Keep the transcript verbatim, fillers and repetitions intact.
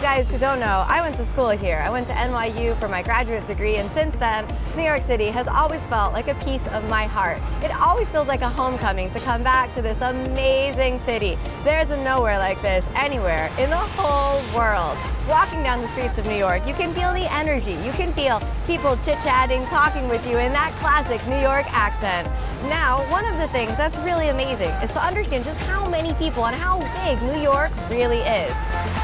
guys who don't know, I went to school here. I went to N Y U for my graduate degree, and since then, New York City has always felt like a piece of my heart. It always feels like a homecoming to come back to this amazing city. There's a nowhere like this anywhere in the whole world. Walking down the streets of New York, you can feel the energy. You can feel people chit-chatting, talking with you in that classic New York accent. Now, one of the things that's really amazing is to understand just how many people and how big New York really is.